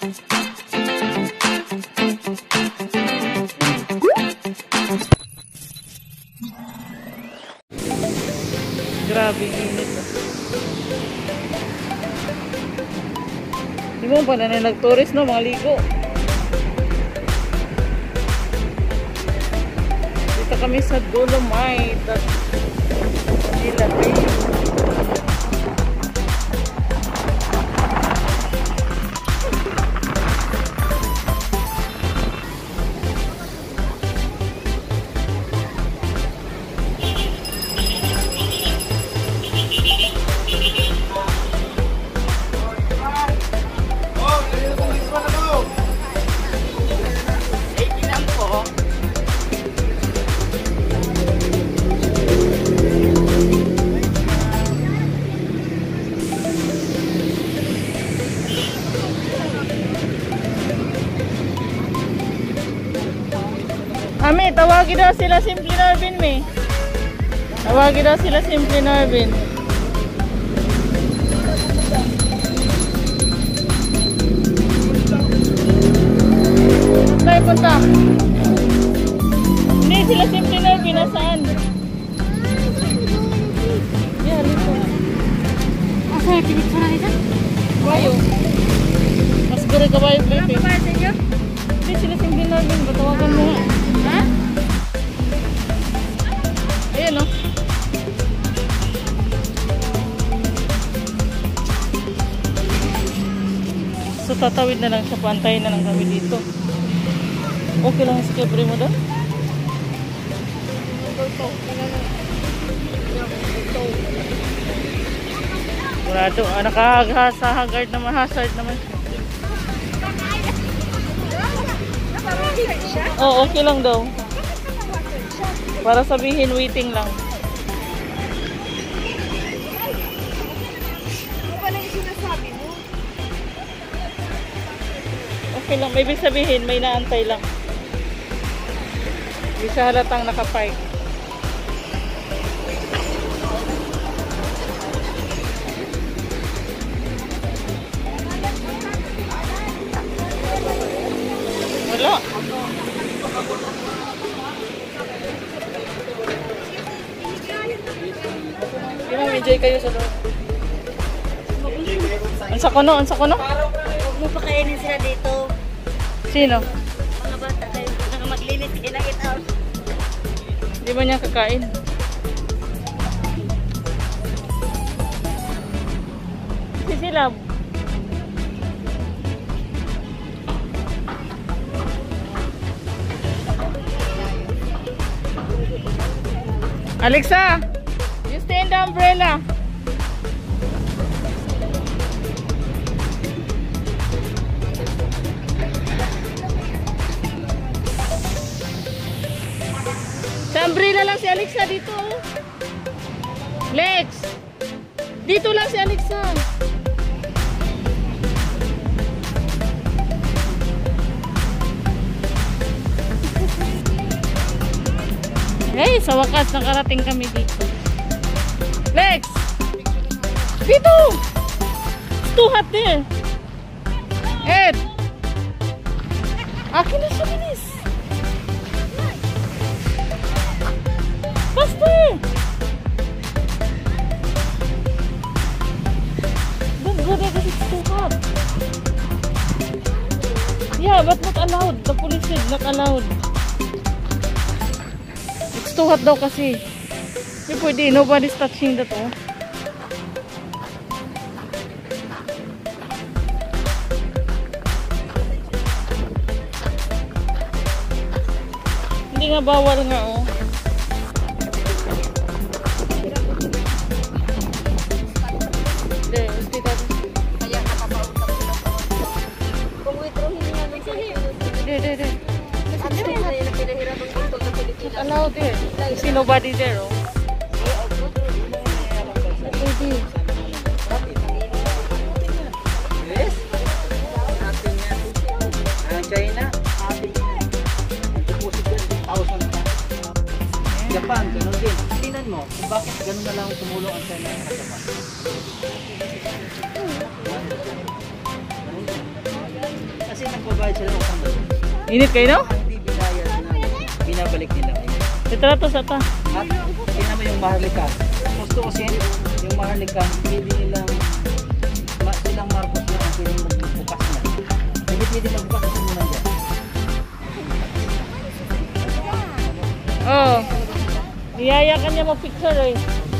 Grabe init. Di mo pa na nag-tourist no, mga ligo. Dito kami sa Dolomite at Manila Bay. Ami, tawagin daw sila Simply Norvin, me. Tawagin daw sila Simply Norvin. Saan punta? Hindi, sila Simply Norvin. Nasaan? Yan, dito. Asa yung pinictura nito? Kabayo. Mas guri kabayo, baby. Ano kabayo sa inyo? Hindi, sila Simply Norvin. Batawagan mo nga. Ha? Ayan o. So tatawid na lang siya, pantayin na lang kami dito. Okay lang si Kebri mo doon? Murado, nakahagard naman, hazard naman siya. Oh, okay lang daw. Para sabihin waiting lang. Ano pala yung sinasabi mo? Okay lang, may ibig sabihin may naantay lang. Hindi siya halatang nakapark. Wala. Enjoy kayo sa doon. Ansa ko no? Ansa ko no? Huwag mo pakainin sila dito. Sino? Mga bata tayo. Naka maglinis kinakit out. Di ba niya kakain? Si Silab. Alexa! You stay in the umbrella. Sa umbrella lang si Alexa dito. Lex! Dito lang si Alexa. Hey, sa wakas nakarating kami dito. Lex! Dito! It's too hot there. Ed! Akin na siya, bilis. Faster! Don't go there because it's too hot. Yeah, but not allowed. The police said not allowed. It's too hot daw kasi. Hindi pwede. Nobody's touching that, oh. Hindi nga bawal nga, oh. Kaya napapausap sila. Kung withdraw hindi nga nung Hindi. Ano rin na pinahirapang dito sa Pilipinas? Allowed there. You see nobody there, oh. Pwede. Yes. China. Deposit yan, 1,000 ka. Japan, ganun din. Tingnan mo, kung bakit ganun na lang tumulong ang China sa Japan. nagbabayad sila utang doon. Init kayo, no? Hindi binayad na binabalik nila kayo. Litrato sa ta. At tingnan mo yung maharlika. Gusto kasi yung maharlika, hindi nilang silang Marcos na ang pwedeng magbukas na. Hindi pwede magbukas kasi muna dyan. Oh. Iyaya ka niya mag-picture eh.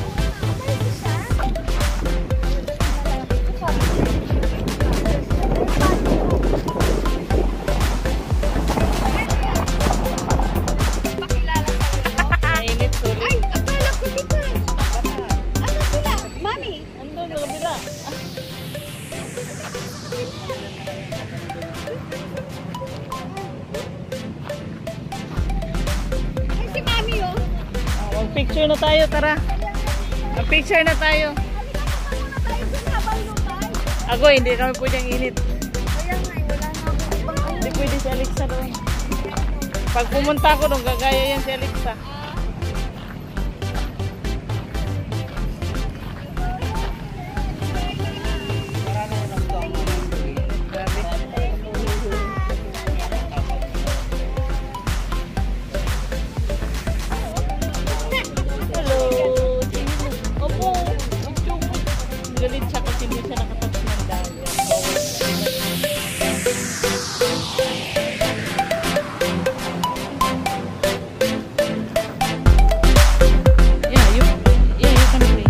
Mainit tuloy. Ay, akala ko dito. Ano sila? Mami? Andun sa kabila. Ay, si Mami oh. Mag-picture na tayo, tara. Mag-picture na tayo. Halika pa muna tayo dun habang lutay. Ako, hindi kami pwedeng init. Kaya nga, wala na ako. Hindi pwede si Alexa doon. Pag pumunta ko doon, gagaya yan si Alexa. Marami na lang doon. Grabe. Hello! Opo! Galit siya kasi hindi siya nakatouch ng dagat. Yeah, you can play.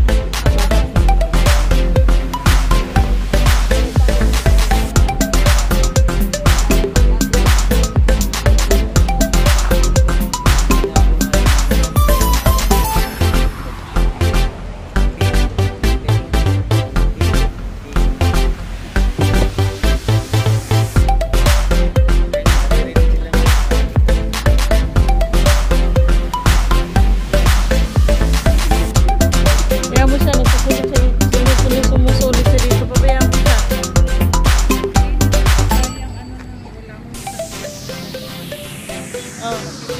Kaya mo siya, sumusulit siya dito. Pabayaan mo siya. Oh.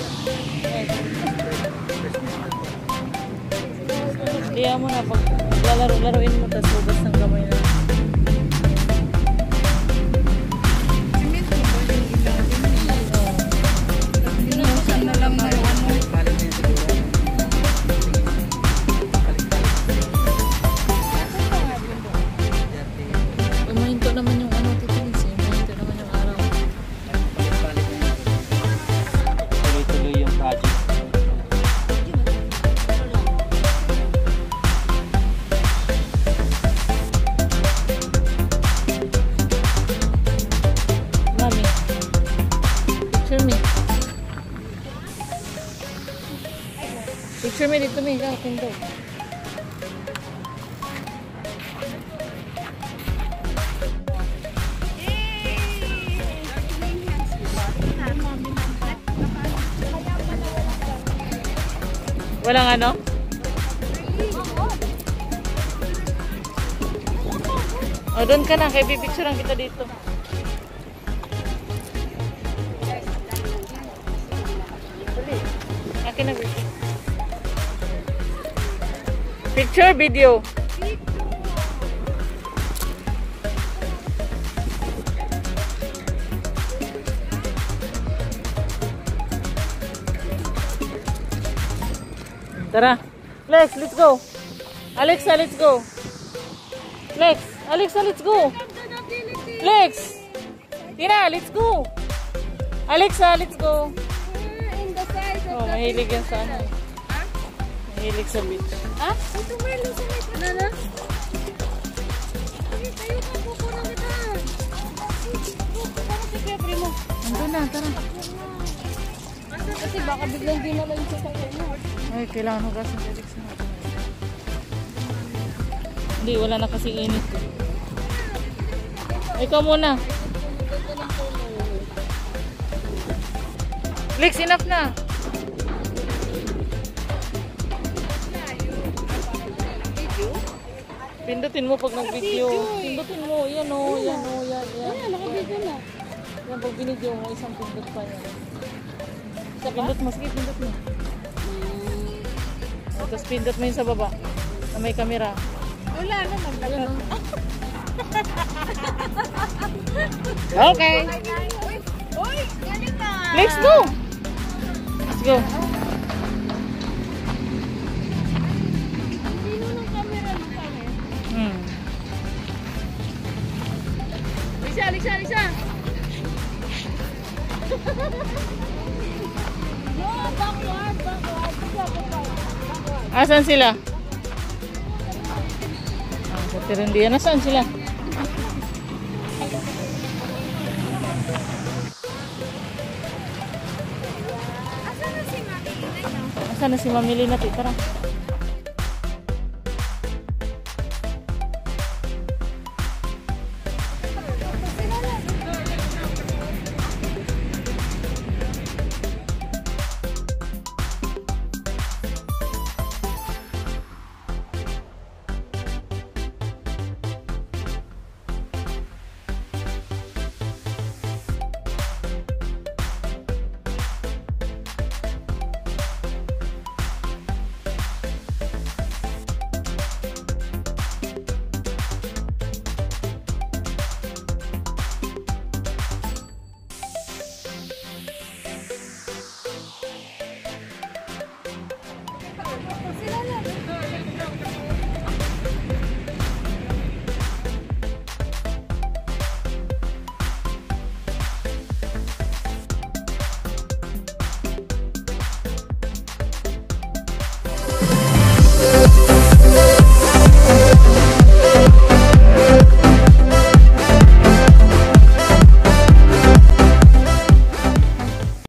Diyan mo na, pag lalaro-laruin mo, tapos hugas ng kamay na. Balik na yun siguro. Umahinto naman yung ano, titinis eh. Umahinto naman yung araw. Balik na yun. Tuloy-tuloy yung project. Mami, picture me. Picture me dito, may akin daw. Walang ano? O, doon ka na. Kaya pipicturean kita dito. Akin na video. Picture, video. Tara. Lex, let's go. Alexa, let's go. Lex, Alexa, let's go. Lex. Tira, let's go. Alexa, let's go. In the side of Oh, mahilig yan sa ano. Mahilig sa beach. Ha? Ito Melo, sa may banana. Ay, tayo ka, kukunan kita. Kukunan si Kuya Primo. Nandun na, tara. Kasi baka biglang di na lang siya sa kanya. Ay, kailangan hugasan si Alexa natin. Hindi, wala na kasing init. Ikaw muna. Lex, enough na. Pindutin mo pag nag-video. Pindutin mo. Yan o, yan o, yan, yan. Ayan, nakabigyo na. Yan, pag binidyo mo, isang pindot pa yan. Sa pindot mo, sige, pindot mo. O, tapos pindot mo yun sa baba. Na may camera. Wala na, naglagot. Okay. Bye guys. Let's go. Let's go. Hmm. Lisa. No, backward. Asan sila? Sa Tirindian. Nasaan sila? Asan na si Mami Lina? Tara.